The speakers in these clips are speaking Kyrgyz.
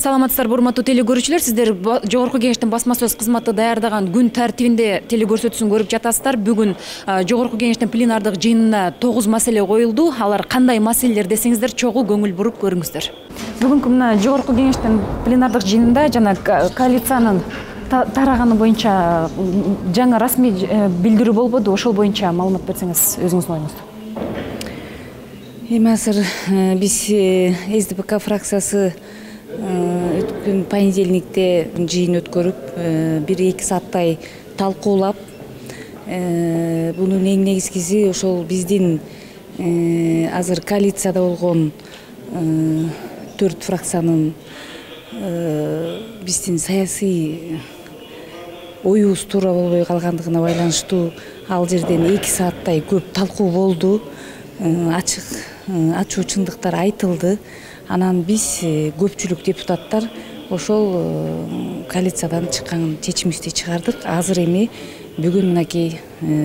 Саламатсыздарбы, урматтуу телекөрүүчүлөр, сиздер Жогорку Кеңештин басма сөз кызматы даярдаган күн тартибинде телекөрсөтүүсүн көрүп жатасыздар. Бүгүн Жогорку Кеңештин пленардык жыйынына 9 маселе коюлду. Алар кандай маселелер десеңиздер, чогуу көңүл буруп көрүңүздөр. Бүгүнкү мына Жогорку Кеңештин пленардык жыйынында жана коалициянын тараганы боюнча жаңы расмий билдирүү болбоду. Ошол боюнча маалымат берсеңиз өзүңүздүн оюңузду. Эми азыр биз СДПК фракциясы өткөн понедельникте жыйын өткөрүп, 1-2 сааттай талкуулап, бунун эң негизгиси ошол биздин азыр коалицияда болгон 4 фракциянын биздин саясий оюбуз туура болбой калгандыгына байланыштуу ал жерден 2 сааттай көп талкуу болду. Ачуу чындыктар айтылды. Анан биз көпчүлүк депутаттар ошол коалициядан чыккан чечимибизди чыгардык. Азыр эми бүгүн мынакей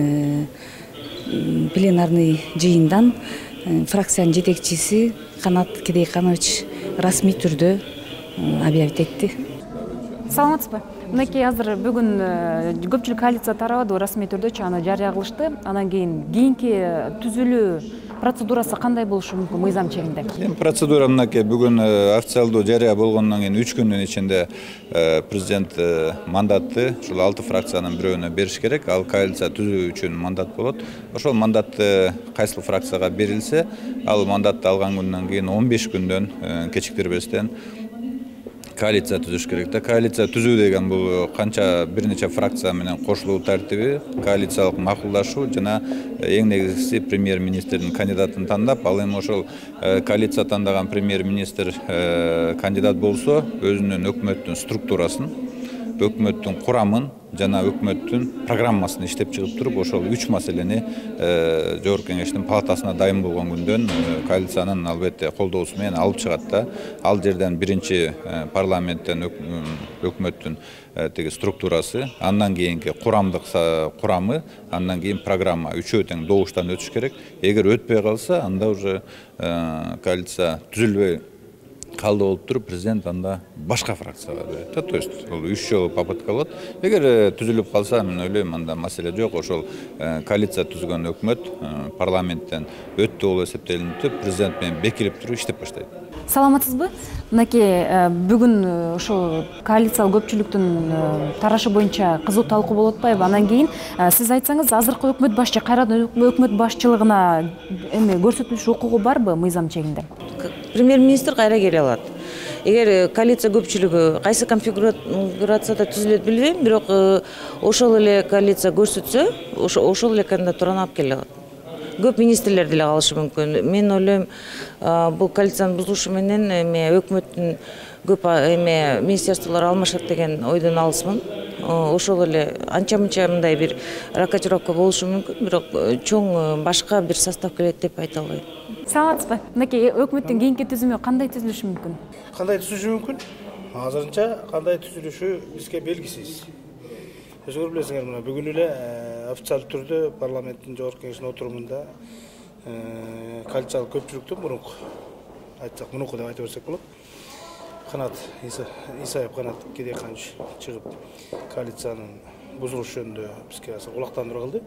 пленарный жыйындан фракциянын жетекчиси Канат Кедейканович расмий түрдө объявить этти. Саламатсызбы? Мынакей азыр бүгүн көпчүлүк коалиция тарабы расмий түрдө аны жарыя кылышты. Анан кийинки түзүлүү процедурасы кандай болушу мүмкүн мыйзам чегинде? Процедура мынакей, бүгүн официалдуу жарыя болгондон кийин 3 күндүн ичинде президент мандатты ушул 6 фракциянын бирөөнө бериш керек. Ал коалиция түзүү үчүн мандат болот. Ошол мандатты кайсыл фракцияга берилсе, ал мандатты алган күндөн кийин 15 күндөн кечиктирбестен коалиция түзүш керек да. Коалиция түзүү деген бул канча бир нече фракция менен кошулуу тартиби, коалициялык макулдашуу жана эң негизгиси премьер-министрдин кандидатын тандап, ал эми ошол коалиция тандаган премьер-министр кандидат болсо, өзүнүн өкмөттүн структурасын, өкмөттүн курамын жана өкмөттүн программасын иштеп чыгып туруп, ошол 3 маселени Жогорку Кеңештин палатасына дайын болгон күндөн коалициянын албетте колдоосу менен алып чыгат да. Ал жерден биринчи парламенттен өкмөттүн теги структурасы, андан кийинки курамы, андан кийин программа үчөө тең добуштан өтүш керек. Эгер өтпөй калса, анда уже коалиция түзүлбөй калды болуп туруп, президент анда башка фракцияга берет. То есть бул 3 жолу попытка болот. Эгер түзүлүп калса, мен ойлойм, анда маселе жок. Ошол коалиция түзгөн өкмөт парламенттен өттү болуп эсептелинип, президент менен бекилип туруп иштеп баштайт. Саламатсызбы? Мынакей бүгүн ошол коалициялык көпчүлүктүн тарашы боюнча кызуу талкуу болуп атпайбы? Анан кийин сиз айтсаңыз, азыркы өкмөт башчы кайрадан өкмөт башчылыгына эми көрсөтүлүш укугу барбы мыйзам чегинде? Премьер-министр кайра келе алат. Эгер коалиция көпчүлүгү кайсы конфигурацияда түзүлөт билбейм, бирок ошол эле коалиция көрсөтсө, ошол эле кандидатураны алып келе алат. Көп министрлер деле калышы мүмкүн. Мен ойлойм, бул коалициянын бузулушу менен өкмөттүн көп министрлер алмашат деген ойдон алысмын. Ошол эле анча-мынча мындай бир рокировка болушу мүмкүн, бирок чоң башка бир состав келет деп айта албайм. Саламатсызбы? Мынакей өкмөттүн кийинки түзүмү кандай түзүлүшү мүмкүн? Кандай түзүлүшү мүмкүн? Азырынча кандай түзүлүшү бизге белгисиз. Өзүңөр билесиңер, мына бүгүн эле официалдуу түрдө парламенттин Жогорку Кеңештин отурумунда коалициялык көпчүлүктүн мурунку деп айта берсек болот. Исаев Канат Кедейканович чыгып коалициянын бузулушу жөнүндө бизге кулактандыруу кылды.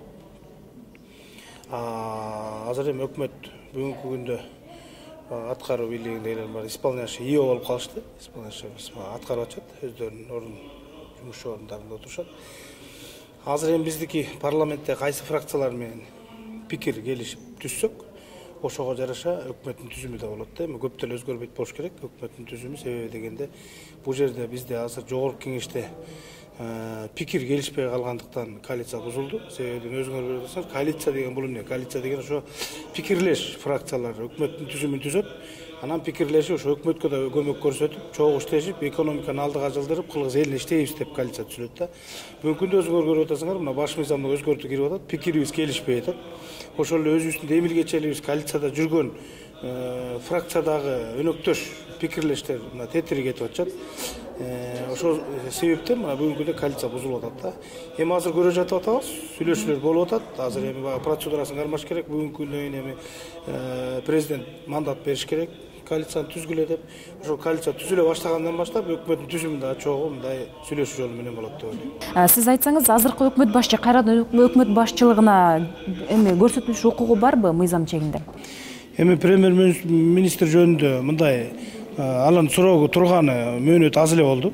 Азыр эми өкмөт бүгүнкү күндө аткаруу бийлигиндегилер бар, исполняющий ИО болуп калышты. Исполняющий аткарып атышат, өздөрүнүн жумуш орундарында отурушат. Азыр эми биздики парламентте кайсы фракциялар менен пикир келишип түзсөк, ошого жараша өкмөттүн түзүмү да болот да. Эми көп деле өзгөрбөйт болуш керек өкмөттүн түзүмү, себеби дегенде бул жерде бизде азыр Жогорку Кеңеште пикир келишпей калгандыктан коалиция бузулду. Себебин өзүңөр билип атасыңар, коалиция деген бул эмне? Коалиция деген ошо пикирлеш фракциялар өкмөттүн түзүмүн түзөт. Анан пикирлешип ошо өкмөткө да көмөк көрсөтүп, чогуу иштешип, экономиканы алдыга жылдырып, кылгыз элине иштейбиз деп коалиция түзүлөт да. Бүгүнкү күндө өзүңөр көрүп атасыңар, мына баш мыйзамга өзгөртүү кирип атат, пикирибиз келишпей атат. Ошол эле өзүбүздүн эмилгечелигибиз коалицияда жүргөн фракциядагы өнөктөш пикирлештер мына тетири кетип атышат. Ошол себептен мына бүгүнкү күндө коалиция бузулуп атат да. Эми азыр көрө жатып атабыз, сүйлөшүүлөр болуп атат. Азыр эми процедурасын кармаш керек. Бүгүнкү күндө эми президент мандат бериш керек. коалицияны түзгүлө деп. Ошол коалиция түзүлө баштагандан баштап өкмөттүн түзүмүндө чогуу мындай сүйлөшүү жолу менен болот деп ойлойм. Сиз айтсаңыз, азыркы өкмөт башчы кайрадан өкмөт башчылыгына эми көрсөтүлүш укугу барбы мыйзам чегинде? Эми премьер-министр жөнүндө мындай анын суроого турганы мөөнөт аз эле болду.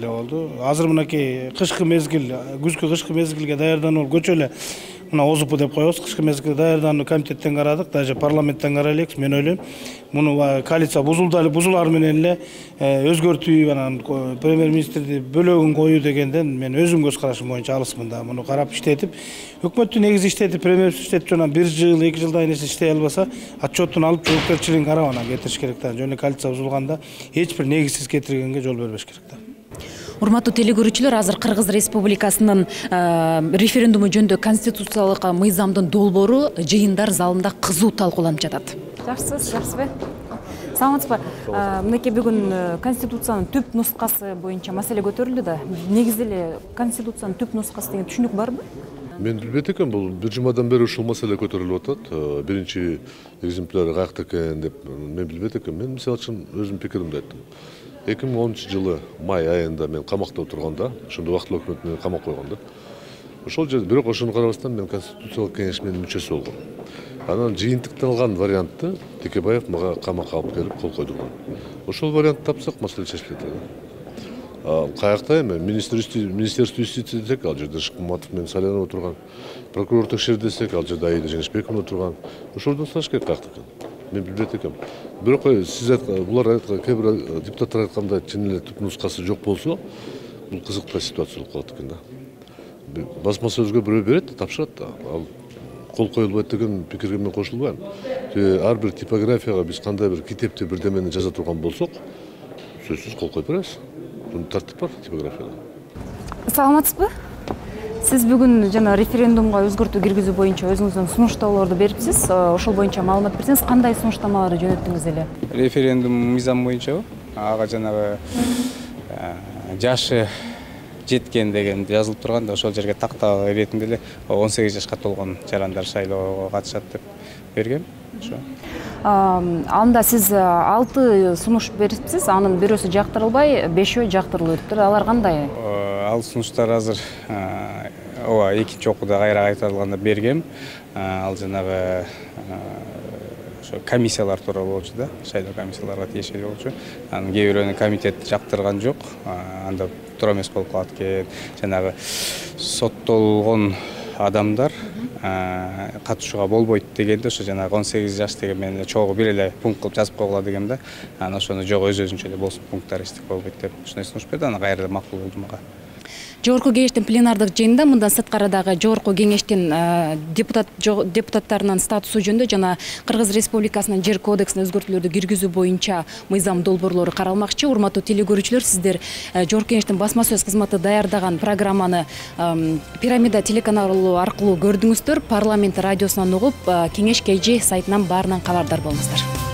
Азыр мынакей кышкы мезгил, күзгү кышкы мезгилге даярдануу көчө эле мына ОЗУП деп коебуз. Кышкы мезгилге даярдануу комитеттен карадык, даже парламенттен карай элекпиз. Мен ойлойм, муну коалиция бузулар менен эле өзгөртүү, анан премьер-министрди бөлөгүн коюу дегенден мен өзүм көз карашым боюнча алысмын да. Муну карап иштетип, өкмөттүн негизи иштетип, премьер-министр иштетип жана 1 жыл, 2 жылдан эсе иштей албаса, отчетун алып жоопкерчилигин карап анан кетириш керек да. Жөн эле коалиция бузулганда эч бир негизсиз кетиргенге жол бербеш керек да. Урматтуу телекөрүүчүлөр, азыр Кыргыз Республикасынын референдуму жөнүндө конституциялык мыйзамдын долбоору жыйындар залында кызуу талкууланып жатат. Жакшысызбы? Саламатсызбы? Мынакей бүгүн конституциянын түп нускасы боюнча маселе көтөрүлдү да. Негизи эле конституциянын түп нускасы деген түшүнүк барбы? Мен билбейт экенмин, бул бир жумадан бери ушул маселе көтөрүлүп атат. Биринчи экземпляр каякта экен деп мен билбейт экенмин. Мен мисалы үчүн өзүмдүн пикиримди айттым. 2010 жылы май айында мен камакта отурганда, ошондо убактылуу өкмөт мени камап койгон да. Ошол жерде бирок ошону карабастан мен конституциялык кеңешмин мүчөсү болгом. Анан жыйынтыкталган вариантты Текебаев мага камакка алып келип кол койдурган. Ошол вариантты тапсак маселе чечилет да. Каякта эми министерство юстиция десек, ал жерде Шыкматов менен Салянов отурган. Прокурор текшер десек, ал жерде Аида Жеңишбекова отурган. Ошолордон сұраш керек каякта экен. Мен билбейт экенмин. Бирок сиз булар айткан, кээ бир депутаттар айткандай чын эле түп нускасы жок болсо, бул кызыктуу ситуация болуп калат экен да. Басма сөзгө бирөө берет, тапшырат да. Ал кол коюлбайт деген пикирге мен кошулбайм. Ар бир типографияга биз кандай бир китепти бирдемени жаза турган болсок, сөзсүз кол коюп беребиз. Бул тартип бар типографияда. Саламатсызбы? Сиз бүгүн жана референдумга өзгөртүү киргизүү боюнча өзүңүздүн сунуштоолорду берипсиз. Ошол боюнча маалымат берсеңиз, кандай сунуштамаларды жөнөттүңүз эле? Референдум мыйзам боюнчабы? Ага жанагы жашы жеткен деген жазылып турганда, ошол жерге тактаа иретинде эле 18 жашка толгон жарандар шайлоого катышат деп бергем. Ошо. Анда сиз 6 сунуш берипсиз, анын бирөөсү жактырылбай, 5өө жактырылып өтүптүр. Алар кандай? Ал сунуштар азыр ооба экинчи окууда кайра кайтарылганда бергем. Ал жанагы ошо комиссиялар тууралуу болчу да, шайлоо комиссияларга тиешелүү болчу. Анын кээ бирөөнү комитет жактырган жок. Анда туура эмес болуп калат экен. Жанагы соттолгон адамдар катышууга болбойт дегенде, ошо жанагы 18 жаш деген менен чогуу бир эле пункт кылып жазып койгула дегенде, анан ошону жок өзүнчө эле болсун, пункттар эчтек болбойт деп ушундай сунуш берди. Анан кайрадан макул болду мага. Жогорку кеңештин пленардык жыйынында мындан сырткары жогорку кеңештин депутаттарынын статусу жөнүндө жана Кыргыз Республикасынын жер кодексине өзгөртүүлөрдү киргизүү боюнча мыйзам долбоорлору каралмакчы. Урматтуу телекөрүүчүлөр, сиздер жогорку кеңештин басма сөз кызматы даярдаган программаны Пирамида телеканалу аркылуу көрдүңүздөр. Парламент радиосунан угуп, кеңеш KG сайтынан баарынан кабардар болуңуздар.